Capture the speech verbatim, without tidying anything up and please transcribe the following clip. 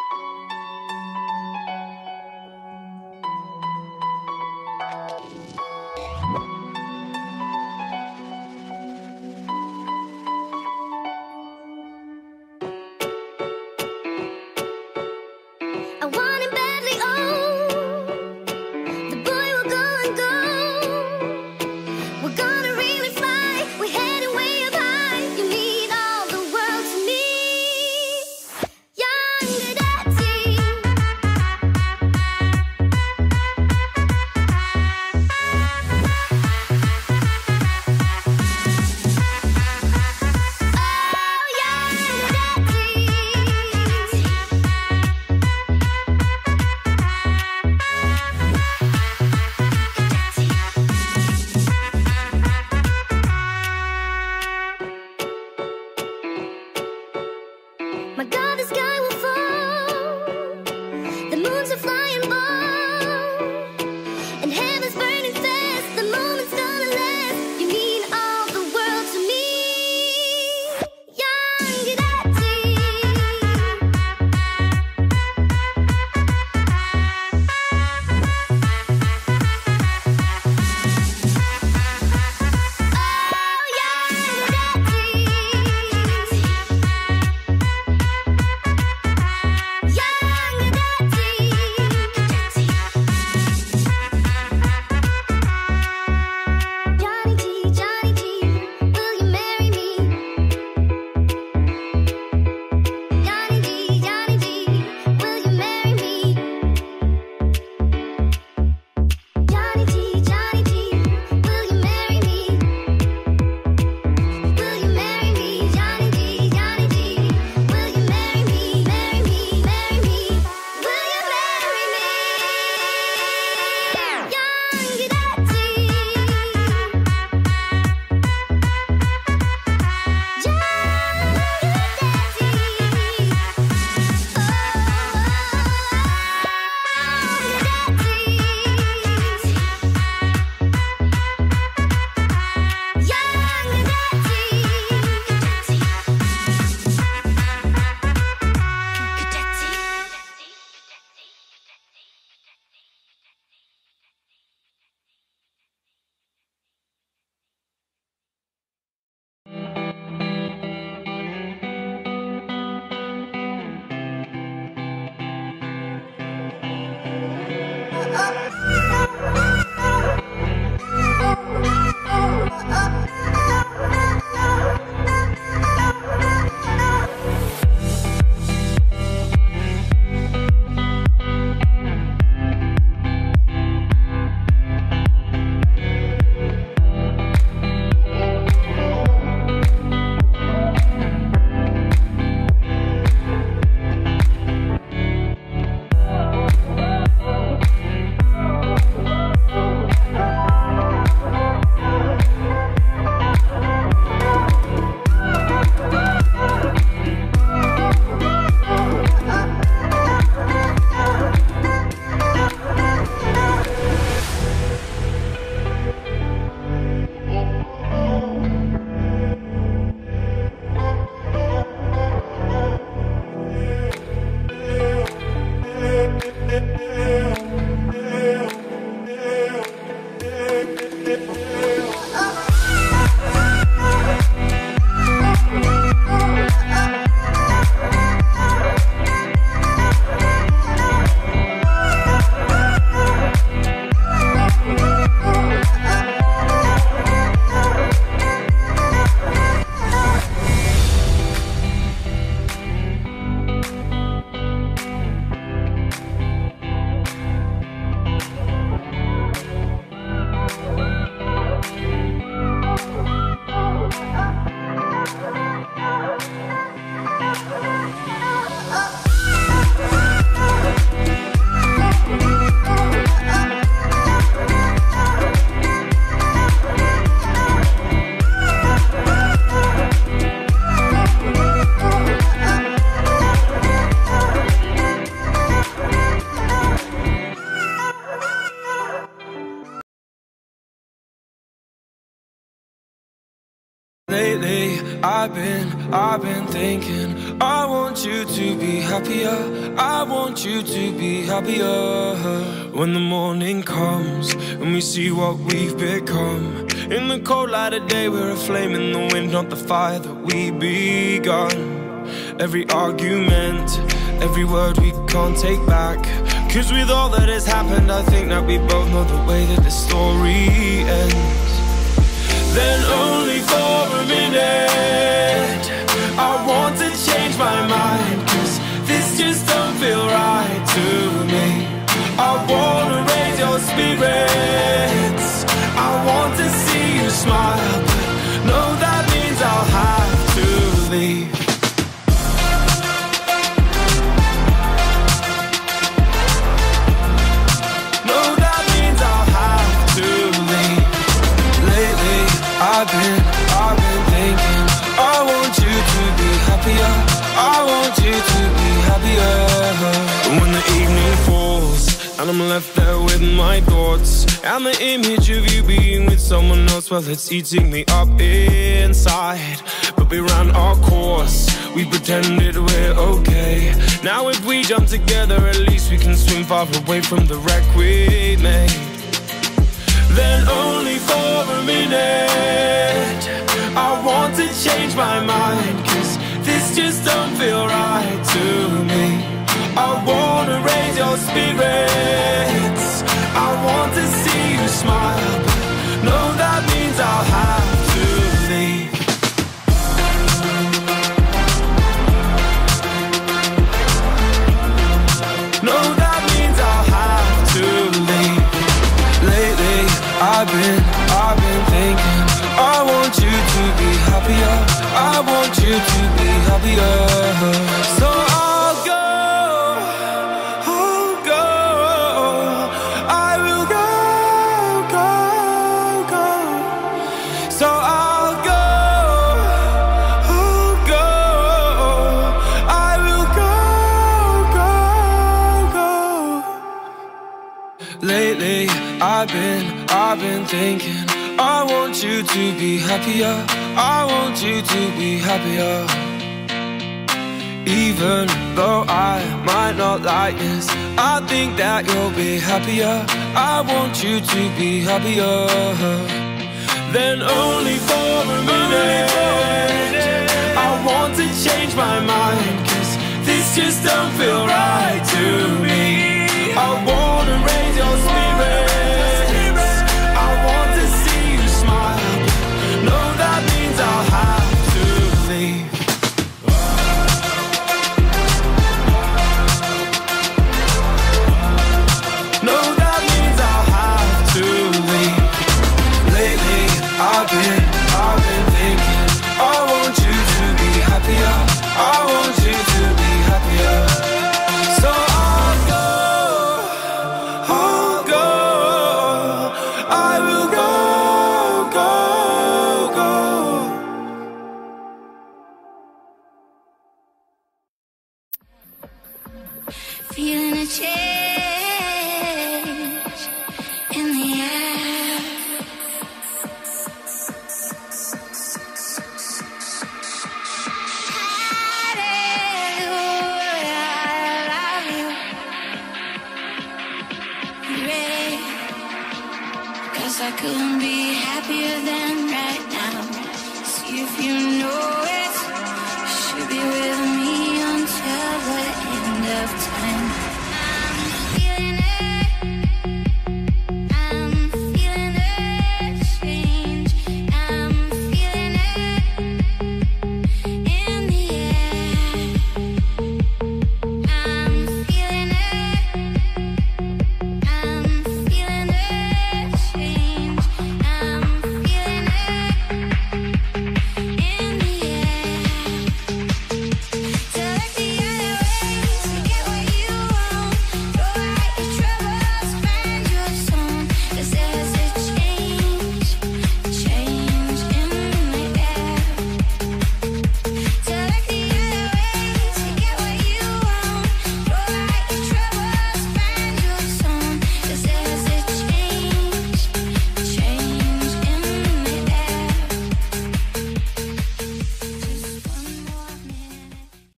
Lately, I've been, I've been thinking I want you to be happier. I want you to be happier. When the morning comes and we see what we've become, in the cold light of day we're a flame in the wind, not the fire that we begun. Every argument, every word we can't take back, 'cause with all that has happened I think that we both know the way that the story ends. Then only for a minute I want to change my mind, 'cause this just don't feel right to me. I wanna raise your spirits, I want to see you smile, but no, that means I'll have to leave. No, that means I'll have to leave. Lately I've been, I've been thinking, I want you to be happier, I want you to be happier. And when the evening falls and I'm left there with my thoughts, and the image of you being with someone else, well, it's eating me up inside. But we ran our course, we pretended we're okay. Now if we jump together, at least we can swim far away from the wreck we made. Then only for a minute I want to change my mind, 'cause this just don't feel right to me. I wanna raise your spirits, I want to see you smile, but no, that means I'll have to leave. No, that means I'll have to leave. Lately I've been, I've been thinking, I want you to be happier, I want you to be happier. So I'll go, I'll go, I will go, go, go. So I'll go, I'll go, I will go, go, go. Lately I've been, I've been thinking, I want you to be happier, I want you to be happier. Even though I might not like this, I think that you'll be happier, I want you to be happier. Then only for a minute I want to change my mind, 'cause this just don't feel right to me. I wanna raise your spirits, I want to see you smile, no, that means I'll have to leave. No, that means I'll have to leave. Lately I've been, I've been thinking, I want you to be happier, I want you to be happier. So I'll go, I'll go, I will go, go, go. Feeling a change in the air. Hallelujah, I love you. You ready? 'Cause I couldn't be happier than right now. See if you know it.